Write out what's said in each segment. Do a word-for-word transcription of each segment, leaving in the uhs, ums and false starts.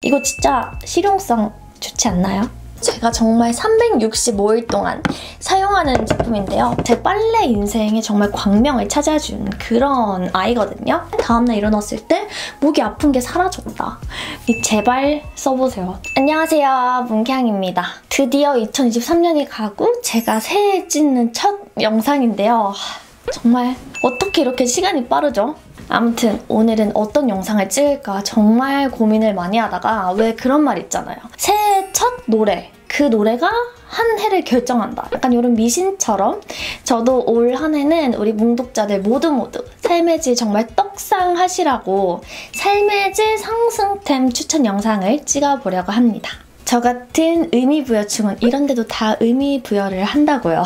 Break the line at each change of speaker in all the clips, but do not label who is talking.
이거 진짜 실용성 좋지 않나요? 제가 정말 삼백육십오 일 동안 사용하는 제품인데요. 제 빨래 인생에 정말 광명을 찾아준 그런 아이거든요. 다음날 일어났을 때 목이 아픈 게 사라졌다. 제발 써보세요. 안녕하세요, 문캉입니다. 드디어 이천이십삼 년이 가고 제가 새해 찍는 첫 영상인데요. 정말 어떻게 이렇게 시간이 빠르죠? 아무튼 오늘은 어떤 영상을 찍을까 정말 고민을 많이 하다가 왜 그런 말 있잖아요. 새해 첫 노래, 그 노래가 한 해를 결정한다. 약간 이런 미신처럼 저도 올 한 해는 우리 뭉독자들 모두 모두 삶의 질 정말 떡상하시라고 삶의 질 상승템 추천 영상을 찍어보려고 합니다. 저 같은 의미부여충은 이런 데도 다 의미부여를 한다고요.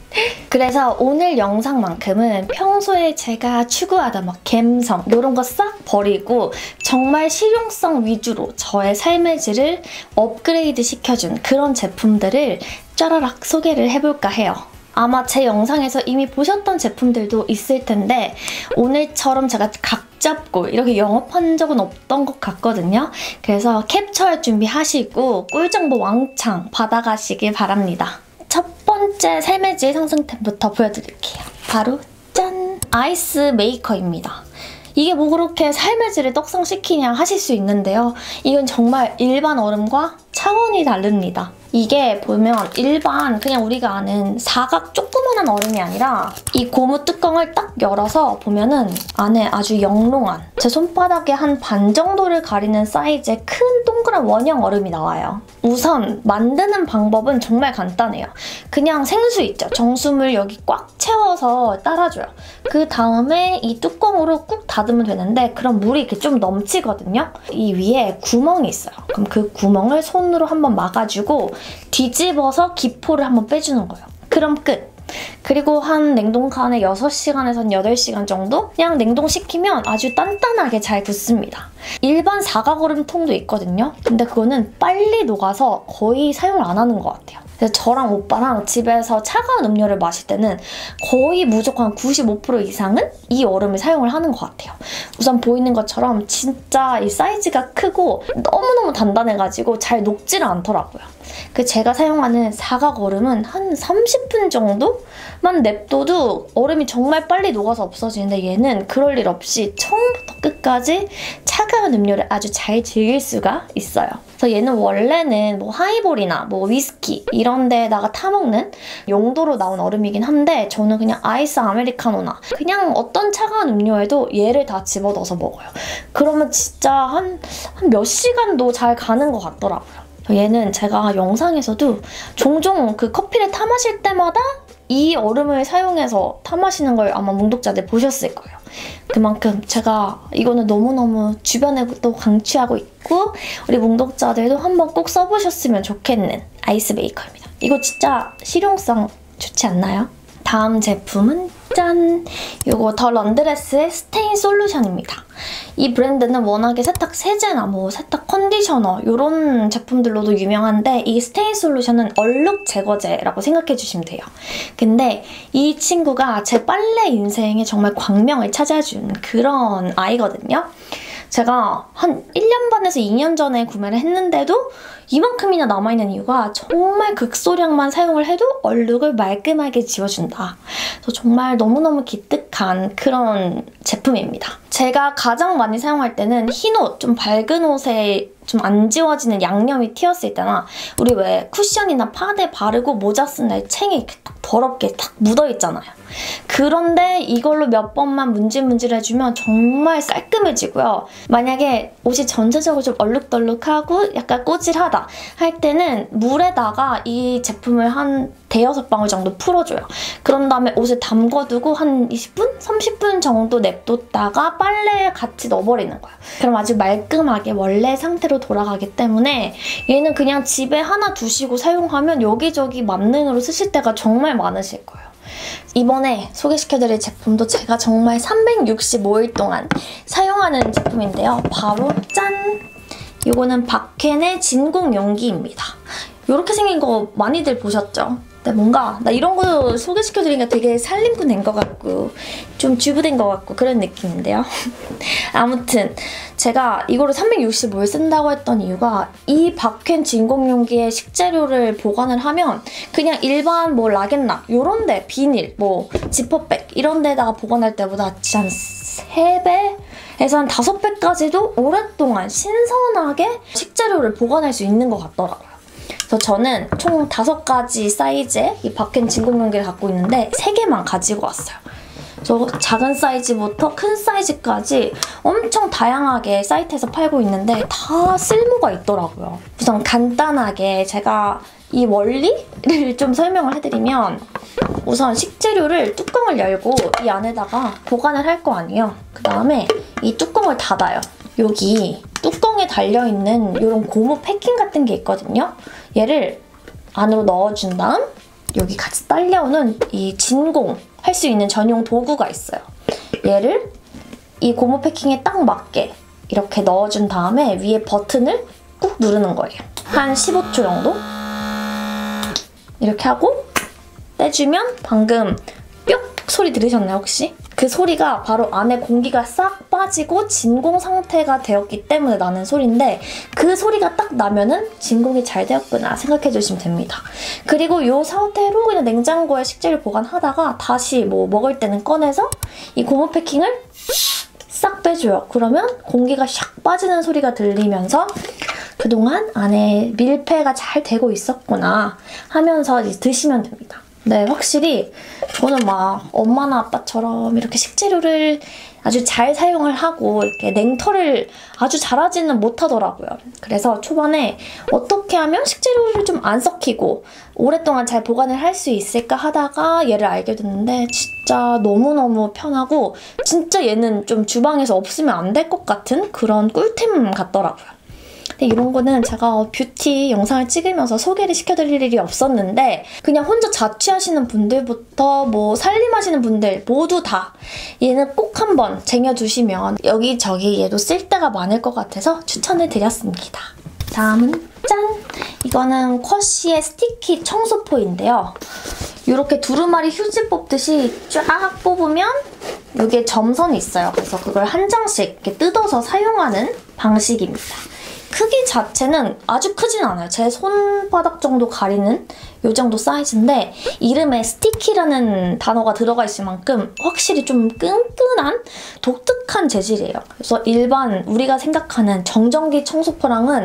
그래서 오늘 영상만큼은 평소에 제가 추구하던 막 갬성 이런 거 싹 버리고 정말 실용성 위주로 저의 삶의 질을 업그레이드 시켜준 그런 제품들을 짜라락 소개를 해볼까 해요. 아마 제 영상에서 이미 보셨던 제품들도 있을 텐데 오늘처럼 제가 각 잡고 이렇게 영업한 적은 없던 것 같거든요. 그래서 캡처할 준비하시고 꿀정보 왕창 받아가시길 바랍니다. 첫 번째 삶의 질 상승템부터 보여드릴게요. 바로 짠! 아이스 메이커입니다. 이게 뭐 그렇게 삶의 질을 떡상시키냐 하실 수 있는데요. 이건 정말 일반 얼음과 차원이 다릅니다. 이게 보면 일반 그냥 우리가 아는 사각 조그만한 얼음이 아니라 이 고무 뚜껑을 딱 열어서 보면은 안에 아주 영롱한 제 손바닥의 한 반 정도를 가리는 사이즈의 큰 동그란 원형 얼음이 나와요. 우선 만드는 방법은 정말 간단해요. 그냥 생수 있죠? 정수물 여기 꽉 채워서 따라줘요. 그 다음에 이 뚜껑으로 꾹 닫으면 되는데 그럼 물이 이렇게 좀 넘치거든요? 이 위에 구멍이 있어요. 그럼 그 구멍을 손으로 한번 막아주고 뒤집어서 기포를 한번 빼주는 거예요. 그럼 끝! 그리고 한 냉동칸에 여섯 시간에서 여덟 시간 정도 그냥 냉동시키면 아주 단단하게 잘 굳습니다. 일반 사각 얼음통도 있거든요. 근데 그거는 빨리 녹아서 거의 사용을 안 하는 것 같아요. 그래서 저랑 오빠랑 집에서 차가운 음료를 마실 때는 거의 무조건 구십오 퍼센트 이상은 이 얼음을 사용을 하는 것 같아요. 우선 보이는 것처럼 진짜 이 사이즈가 크고 너무너무 단단해가지고 잘 녹지를 않더라고요. 그 제가 사용하는 사각 얼음은 한 삼십 분 정도만 냅둬도 얼음이 정말 빨리 녹아서 없어지는데 얘는 그럴 일 없이 처음부터 끝까지 차가운 음료를 아주 잘 즐길 수가 있어요. 그래서 얘는 원래는 뭐 하이볼이나 뭐 위스키 이런 데다가 타먹는 용도로 나온 얼음이긴 한데 저는 그냥 아이스 아메리카노나 그냥 어떤 차가운 음료에도 얘를 다 집어넣어서 먹어요. 그러면 진짜 한, 한 몇 시간도 잘 가는 것 같더라고요. 얘는 제가 영상에서도 종종 그 커피를 타 마실 때마다 이 얼음을 사용해서 타 마시는 걸 아마 뭉독자들 보셨을 거예요. 그만큼 제가 이거는 너무너무 주변에도 강추하고 있고 우리 뭉독자들도 한번 꼭 써보셨으면 좋겠는 아이스 메이커입니다. 이거 진짜 실용성 좋지 않나요? 다음 제품은 짠! 이거 더 런드레스의 스테인 솔루션입니다. 이 브랜드는 워낙에 세탁 세제나 뭐 세탁 컨디셔너 이런 제품들로도 유명한데 이 스테인 솔루션은 얼룩 제거제라고 생각해주시면 돼요. 근데 이 친구가 제 빨래 인생에 정말 광명을 찾아준 그런 아이거든요. 제가 한 일 년 반에서 이 년 전에 구매를 했는데도 이만큼이나 남아있는 이유가 정말 극소량만 사용을 해도 얼룩을 말끔하게 지워준다. 그래서 정말 너무너무 기특한 그런 제품입니다. 제가 가장 많이 사용할 때는 흰 옷, 좀 밝은 옷에 좀 안 지워지는 양념이 튀었을 때나 우리 왜 쿠션이나 파데 바르고 모자 쓴 날 챙이 이렇게 딱 더럽게 딱 묻어있잖아요. 그런데 이걸로 몇 번만 문질문질해주면 정말 깔끔해지고요. 만약에 옷이 전체적으로 좀 얼룩덜룩하고 약간 꼬질하다 할 때는 물에다가 이 제품을 한 대여섯 방울 정도 풀어줘요. 그런 다음에 옷을 담궈두고 한 이십 분? 삼십 분 정도 냅뒀다가 빨래에 같이 넣어버리는 거예요. 그럼 아주 말끔하게 원래 상태로 돌아가기 때문에 얘는 그냥 집에 하나 두시고 사용하면 여기저기 만능으로 쓰실 때가 정말 많으실 거예요. 이번에 소개시켜드릴 제품도 제가 정말 삼백육십오 일 동안 사용하는 제품인데요. 바로 짠! 이거는 박켄의 진공 용기입니다. 이렇게 생긴 거 많이들 보셨죠? 근데 뭔가 나 이런 거 소개시켜드리니까 되게 살림꾼 된 것 같고 좀 주부된 것 같고 그런 느낌인데요. 아무튼 제가 이거를 삼백육십오일 쓴다고 했던 이유가 이 박앤 진공용기에 식재료를 보관을 하면 그냥 일반 뭐 락앤락 이런 데 비닐, 뭐 지퍼백 이런 데다가 보관할 때보다 진짜 한 세 배에서 한 다섯 배까지도 오랫동안 신선하게 식재료를 보관할 수 있는 것 같더라고요. 그래서 저는 총 다섯 가지 사이즈의 이 박앤 진공용기를 갖고 있는데 세 개만 가지고 왔어요. 저 작은 사이즈부터 큰 사이즈까지 엄청 다양하게 사이트에서 팔고 있는데 다 쓸모가 있더라고요. 우선 간단하게 제가 이 원리를 좀 설명을 해드리면 우선 식재료를 뚜껑을 열고 이 안에다가 보관을 할 거 아니에요. 그 다음에 이 뚜껑을 닫아요. 여기 뚜껑에 달려있는 이런 고무 패킹 같은 게 있거든요. 얘를 안으로 넣어준 다음 여기 같이 딸려오는 이 진공 할 수 있는 전용 도구가 있어요. 얘를 이 고무 패킹에 딱 맞게 이렇게 넣어준 다음에 위에 버튼을 꾹 누르는 거예요. 한 십오 초 정도? 이렇게 하고 떼주면 방금 뿅 소리 들으셨나요 혹시? 그 소리가 바로 안에 공기가 싹 빠지고 진공 상태가 되었기 때문에 나는 소리인데 그 소리가 딱 나면은 진공이 잘 되었구나 생각해주시면 됩니다. 그리고 이 상태로 그냥 냉장고에 식재료 보관하다가 다시 뭐 먹을 때는 꺼내서 이 고무 패킹을 싹 빼줘요. 그러면 공기가 샥 빠지는 소리가 들리면서 그동안 안에 밀폐가 잘 되고 있었구나 하면서 이제 드시면 됩니다. 네, 확실히 저는 막 엄마나 아빠처럼 이렇게 식재료를 아주 잘 사용을 하고 이렇게 냉털을 아주 잘하지는 못하더라고요. 그래서 초반에 어떻게 하면 식재료를 좀 안 썩히고 오랫동안 잘 보관을 할 수 있을까 하다가 얘를 알게 됐는데 진짜 너무너무 편하고 진짜 얘는 좀 주방에서 없으면 안 될 것 같은 그런 꿀템 같더라고요. 근데 이런 거는 제가 뷰티 영상을 찍으면서 소개를 시켜드릴 일이 없었는데 그냥 혼자 자취하시는 분들부터 뭐 살림하시는 분들 모두 다 얘는 꼭 한번 쟁여두시면 여기저기 얘도 쓸 데가 많을 것 같아서 추천을 드렸습니다. 다음은 짠! 이거는 쿼시의 스티키 청소포인데요. 이렇게 두루마리 휴지 뽑듯이 쫙 뽑으면 여기에 점선이 있어요. 그래서 그걸 한 장씩 이렇게 뜯어서 사용하는 방식입니다. 크기 자체는 아주 크진 않아요. 제 손바닥 정도 가리는 이 정도 사이즈인데 이름에 스티키라는 단어가 들어가 있을 만큼 확실히 좀 끈끈한 독특한 재질이에요. 그래서 일반 우리가 생각하는 정전기 청소포랑은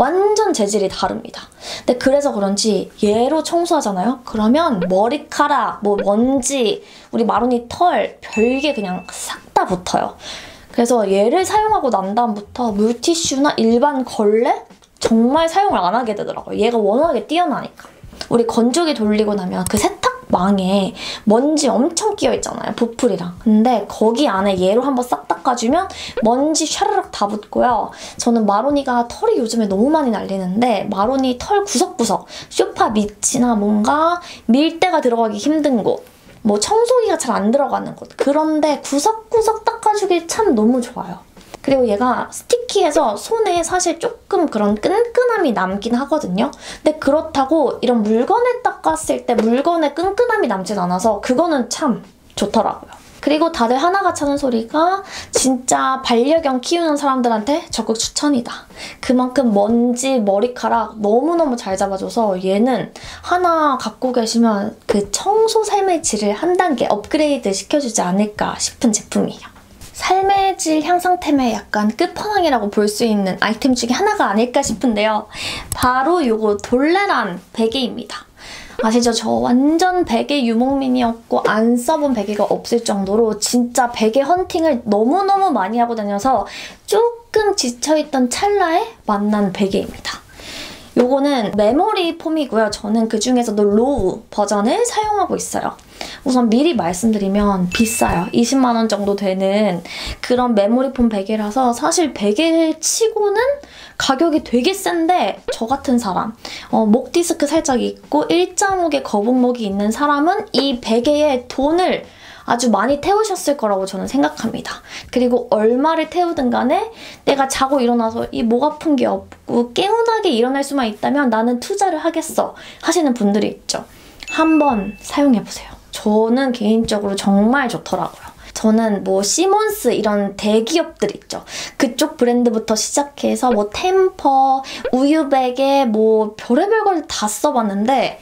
완전 재질이 다릅니다. 근데 그래서 그런지 얘로 청소하잖아요? 그러면 머리카락, 뭐 먼지, 우리 마로니 털 별게 그냥 싹 다 붙어요. 그래서 얘를 사용하고 난 다음부터 물티슈나 일반 걸레? 정말 사용을 안 하게 되더라고요. 얘가 워낙에 뛰어나니까. 우리 건조기 돌리고 나면 그 세탁망에 먼지 엄청 끼어있잖아요. 부풀이랑. 근데 거기 안에 얘로 한번 싹 닦아주면 먼지 샤르륵 다 붙고요. 저는 마로니가 털이 요즘에 너무 많이 날리는데 마로니 털 구석구석 소파 밑이나 뭔가 밀대가 들어가기 힘든 곳 뭐 청소기가 잘 안 들어가는 곳 그런데 구석구석 닦아주기 참 너무 좋아요. 그리고 얘가 스티키해서 손에 사실 조금 그런 끈끈함이 남긴 하거든요. 근데 그렇다고 이런 물건을 닦았을 때 물건에 끈끈함이 남진 않아서 그거는 참 좋더라고요. 그리고 다들 하나가 차는 소리가 진짜 반려견 키우는 사람들한테 적극 추천이다. 그만큼 먼지, 머리카락 너무너무 잘 잡아줘서 얘는 하나 갖고 계시면 그 청소 삶의 질을 한 단계 업그레이드 시켜주지 않을까 싶은 제품이에요. 삶의 질 향상템의 약간 끝판왕이라고 볼 수 있는 아이템 중에 하나가 아닐까 싶은데요. 바로 이거 돌레란 베개입니다. 아시죠? 저 완전 베개 유목민이었고 안 써본 베개가 없을 정도로 진짜 베개 헌팅을 너무너무 많이 하고 다녀서 조금 지쳐있던 찰나에 만난 베개입니다. 요거는 메모리 폼이고요. 저는 그중에서도 로우 버전을 사용하고 있어요. 우선 미리 말씀드리면 비싸요. 이십만 원 정도 되는 그런 메모리 폼 베개라서 사실 베개 치고는 가격이 되게 센데 저 같은 사람, 어, 목 디스크 살짝 있고 일자목에 거북목이 있는 사람은 이 베개에 돈을 아주 많이 태우셨을 거라고 저는 생각합니다. 그리고 얼마를 태우든 간에 내가 자고 일어나서 이 목 아픈 게 없고 개운하게 일어날 수만 있다면 나는 투자를 하겠어 하시는 분들이 있죠. 한번 사용해보세요. 저는 개인적으로 정말 좋더라고요. 저는 뭐 시몬스 이런 대기업들 있죠. 그쪽 브랜드부터 시작해서 뭐 템퍼, 우유베개 뭐 별의별 걸 다 써봤는데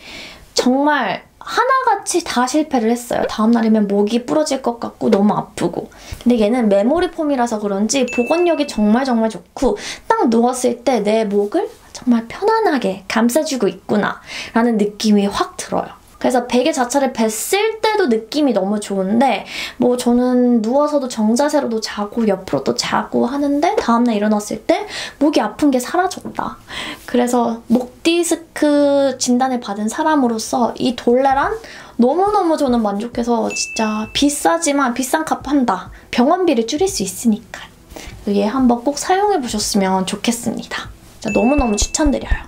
정말 하나같이 다 실패를 했어요. 다음날이면 목이 부러질 것 같고 너무 아프고. 근데 얘는 메모리 폼이라서 그런지 보건력이 정말 정말 좋고 딱 누웠을 때 내 목을 정말 편안하게 감싸주고 있구나 라는 느낌이 확 들어요. 그래서 베개 자체를 뱄을 때도 느낌이 너무 좋은데 뭐 저는 누워서도 정자세로도 자고 옆으로도 자고 하는데 다음날 일어났을 때 목이 아픈 게 사라졌다. 그래서 목 디스크 진단을 받은 사람으로서 이 돌레란 너무너무 저는 만족해서 진짜 비싸지만 비싼 값 한다. 병원비를 줄일 수 있으니까. 얘 한번 꼭 사용해보셨으면 좋겠습니다. 진짜 너무너무 추천드려요.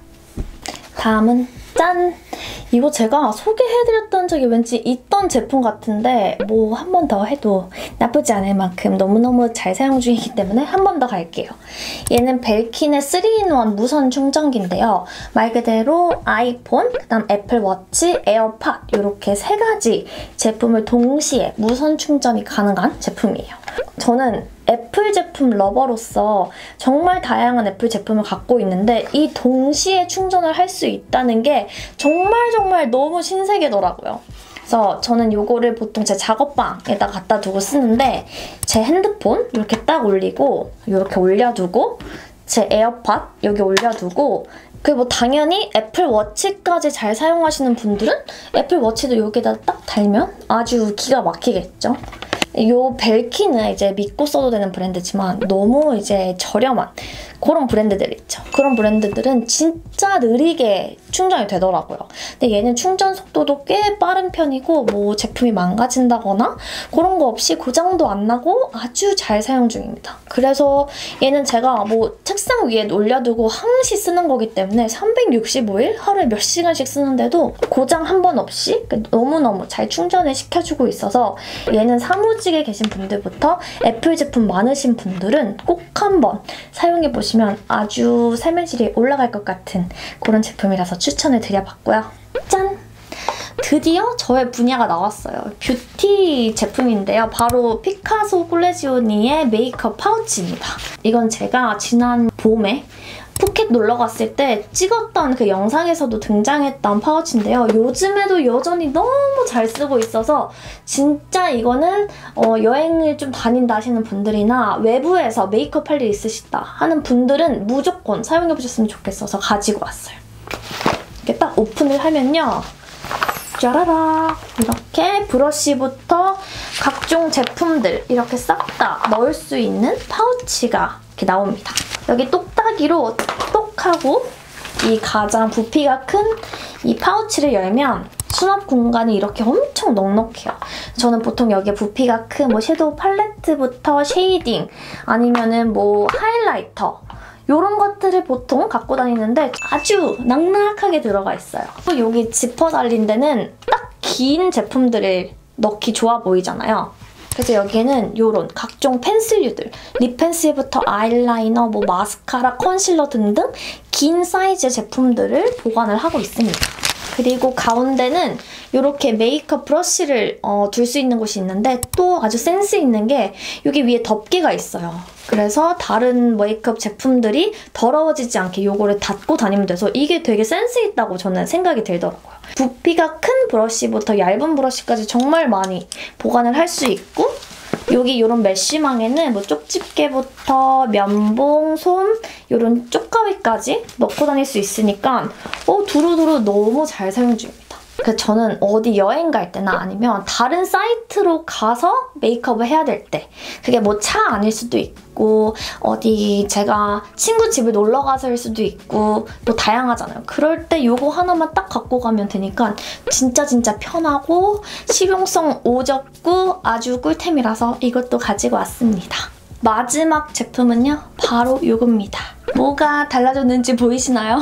다음은 짠! 이거 제가 소개해드렸던 적이 왠지 있던 제품 같은데 뭐 한 번 더 해도 나쁘지 않을 만큼 너무너무 잘 사용 중이기 때문에 한 번 더 갈게요. 얘는 벨킨의 쓰리 인 원 무선 충전기인데요. 말 그대로 아이폰, 그다음 애플워치, 에어팟 이렇게 세 가지 제품을 동시에 무선 충전이 가능한 제품이에요. 저는 애플 제품 러버로서 정말 다양한 애플 제품을 갖고 있는데 이 동시에 충전을 할 수 있다는 게 정말 정말 너무 신세계더라고요. 그래서 저는 이거를 보통 제 작업방에다 갖다 두고 쓰는데 제 핸드폰 이렇게 딱 올리고 이렇게 올려두고 제 에어팟 여기 올려두고 그리고 뭐 당연히 애플워치까지 잘 사용하시는 분들은 애플워치도 여기다 딱 달면 아주 기가 막히겠죠. 요 벨킨은 이제 믿고 써도 되는 브랜드지만 너무 이제 저렴한 그런 브랜드들 있죠. 그런 브랜드들은 진짜 느리게 충전이 되더라고요. 근데 얘는 충전 속도도 꽤 빠른 편이고 뭐 제품이 망가진다거나 그런 거 없이 고장도 안 나고 아주 잘 사용 중입니다. 그래서 얘는 제가 뭐 책상 위에 올려두고 항시 쓰는 거기 때문에 삼백육십오 일 하루에 몇 시간씩 쓰는데도 고장 한 번 없이 너무너무 잘 충전을 시켜주고 있어서 얘는 사무직에 계신 분들부터 애플 제품 많으신 분들은 꼭 한번 사용해보시면 아주 삶의 질이 올라갈 것 같은 그런 제품이라서 추천을 드려봤고요. 짠! 드디어 저의 분야가 나왔어요. 뷰티 제품인데요. 바로 피카소 콜레지오니의 메이크업 파우치입니다. 이건 제가 지난 봄에 푸켓 놀러 갔을 때 찍었던 그 영상에서도 등장했던 파우치인데요. 요즘에도 여전히 너무 잘 쓰고 있어서 진짜 이거는 어, 여행을 좀 다닌다 하시는 분들이나 외부에서 메이크업 할 일 있으시다 하는 분들은 무조건 사용해보셨으면 좋겠어서 가지고 왔어요. 이렇게 딱 오픈을 하면요. 짜라라 이렇게 브러쉬부터 각종 제품들 이렇게 싹 다 넣을 수 있는 파우치가 이렇게 나옵니다. 여기 똑딱이로 똑 하고 이 가장 부피가 큰 이 파우치를 열면 수납 공간이 이렇게 엄청 넉넉해요. 저는 보통 여기에 부피가 큰 뭐 섀도우 팔레트부터 쉐이딩 아니면은 뭐 하이라이터 이런 것들을 보통 갖고 다니는데 아주 낭낙하게 들어가 있어요. 또 여기 지퍼 달린 데는 딱 긴 제품들을 넣기 좋아 보이잖아요. 그래서 여기에는 이런 각종 펜슬류들, 립 펜슬부터 아이라이너, 뭐 마스카라, 컨실러 등등 긴 사이즈의 제품들을 보관을 하고 있습니다. 그리고 가운데는 이렇게 메이크업 브러쉬를 어, 둘 수 있는 곳이 있는데 또 아주 센스 있는 게 여기 위에 덮개가 있어요. 그래서 다른 메이크업 제품들이 더러워지지 않게 이거를 닫고 다니면 돼서 이게 되게 센스 있다고 저는 생각이 들더라고요. 부피가 큰 브러쉬부터 얇은 브러쉬까지 정말 많이 보관을 할 수 있고 여기 이런 메쉬망에는 뭐 쪽집게부터 면봉, 솜 이런 쪽가위까지 넣고 다닐 수 있으니까 어, 두루두루 너무 잘 사용 중입니다. 그래서 저는 어디 여행 갈 때나 아니면 다른 사이트로 가서 메이크업을 해야 될 때 그게 뭐 차 아닐 수도 있고 어디 제가 친구 집을 놀러 가서일 수도 있고 뭐 다양하잖아요. 그럴 때 이거 하나만 딱 갖고 가면 되니까 진짜 진짜 편하고 실용성 오졌고 아주 꿀템이라서 이것도 가지고 왔습니다. 마지막 제품은요. 바로 이겁니다. 뭐가 달라졌는지 보이시나요?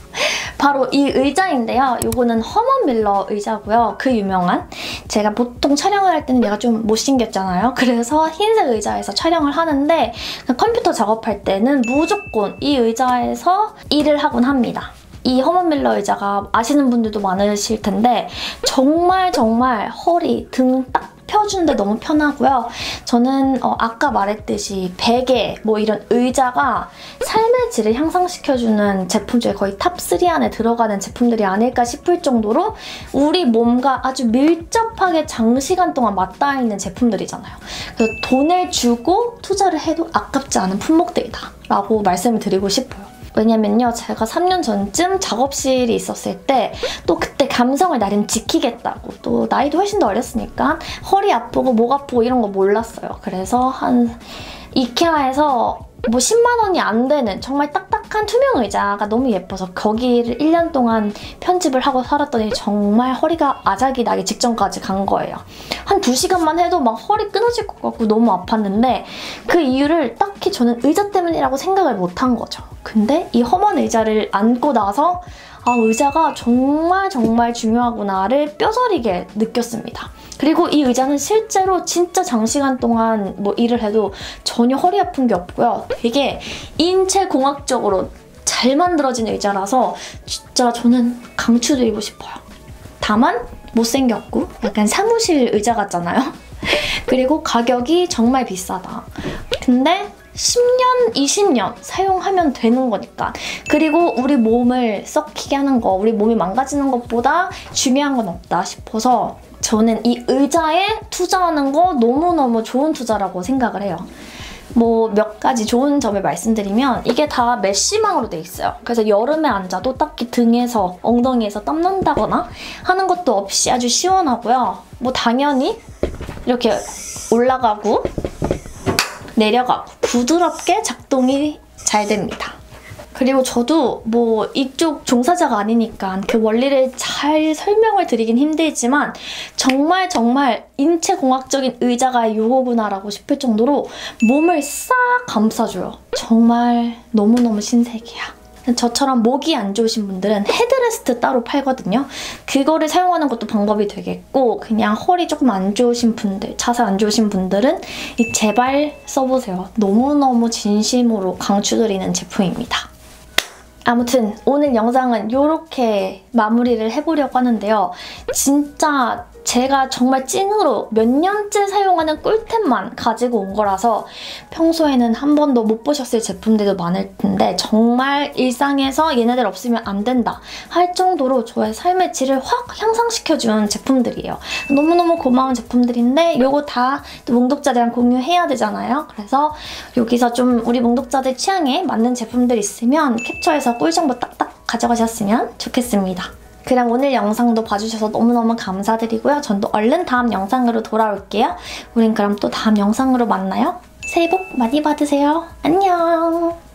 바로 이 의자인데요. 이거는 허먼 밀러 의자고요. 그 유명한. 제가 보통 촬영을 할 때는 얘가 좀 못생겼잖아요. 그래서 흰색 의자에서 촬영을 하는데 컴퓨터 작업할 때는 무조건 이 의자에서 일을 하곤 합니다. 이 허먼 밀러 의자가 아시는 분들도 많으실 텐데 정말 정말 허리, 등 딱 펴주는데 너무 편하고요. 저는 어, 아까 말했듯이 베개, 뭐 이런 의자가 삶의 질을 향상시켜주는 제품 중에 거의 탑삼 안에 들어가는 제품들이 아닐까 싶을 정도로 우리 몸과 아주 밀접하게 장시간 동안 맞닿아 있는 제품들이잖아요. 그래서 돈을 주고 투자를 해도 아깝지 않은 품목들이다 라고 말씀을 드리고 싶어요. 왜냐면요, 제가 삼 년 전쯤 작업실이 있었을 때 또 그때 감성을 나름 지키겠다고, 또 나이도 훨씬 더 어렸으니까 허리 아프고 목 아프고 이런 거 몰랐어요. 그래서 한 이케아에서 뭐 십만 원이 안 되는 정말 딱딱한 투명 의자가 너무 예뻐서 거기를 일 년 동안 편집을 하고 살았더니 정말 허리가 아작이 나기 직전까지 간 거예요. 한 두 시간만 해도 막 허리 끊어질 것 같고 너무 아팠는데 그 이유를 딱히 저는 의자 때문이라고 생각을 못한 거죠. 근데 이 험한 의자를 앉고 나서 아, 의자가 정말 정말 중요하구나를 뼈저리게 느꼈습니다. 그리고 이 의자는 실제로 진짜 장시간 동안 뭐 일을 해도 전혀 허리 아픈 게 없고요. 되게 인체공학적으로 잘 만들어진 의자라서 진짜 저는 강추드리고 싶어요. 다만 못생겼고 약간 사무실 의자 같잖아요. 그리고 가격이 정말 비싸다. 근데 십 년, 이십 년 사용하면 되는 거니까. 그리고 우리 몸을 썩히게 하는 거, 우리 몸이 망가지는 것보다 중요한 건 없다 싶어서 저는 이 의자에 투자하는 거 너무너무 좋은 투자라고 생각을 해요. 뭐 몇 가지 좋은 점을 말씀드리면 이게 다 메쉬망으로 돼 있어요. 그래서 여름에 앉아도 딱히 등에서, 엉덩이에서 땀 난다거나 하는 것도 없이 아주 시원하고요. 뭐 당연히 이렇게 올라가고 내려가고 부드럽게 작동이 잘 됩니다. 그리고 저도 뭐 이쪽 종사자가 아니니까 그 원리를 잘 설명을 드리긴 힘들지만 정말 정말 인체공학적인 의자가 요거구나라고 싶을 정도로 몸을 싹 감싸줘요. 정말 너무너무 신세계야. 저처럼 목이 안 좋으신 분들은 헤드레스트 따로 팔거든요. 그거를 사용하는 것도 방법이 되겠고, 그냥 허리 조금 안 좋으신 분들, 자세 안 좋으신 분들은 이 제발 써보세요. 너무너무 진심으로 강추드리는 제품입니다. 아무튼 오늘 영상은 이렇게 마무리를 해보려고 하는데요. 진짜 제가 정말 찐으로 몇 년째 사용하는 꿀템만 가지고 온 거라서 평소에는 한 번도 못 보셨을 제품들도 많을 텐데 정말 일상에서 얘네들 없으면 안 된다 할 정도로 저의 삶의 질을 확 향상시켜준 제품들이에요. 너무너무 고마운 제품들인데 이거 다 몽독자들이랑 공유해야 되잖아요. 그래서 여기서 좀 우리 몽독자들 취향에 맞는 제품들 있으면 캡처해서 꿀정보 딱딱 가져가셨으면 좋겠습니다. 그럼 오늘 영상도 봐주셔서 너무너무 감사드리고요. 전 또 얼른 다음 영상으로 돌아올게요. 우린 그럼 또 다음 영상으로 만나요. 새해 복 많이 받으세요. 안녕!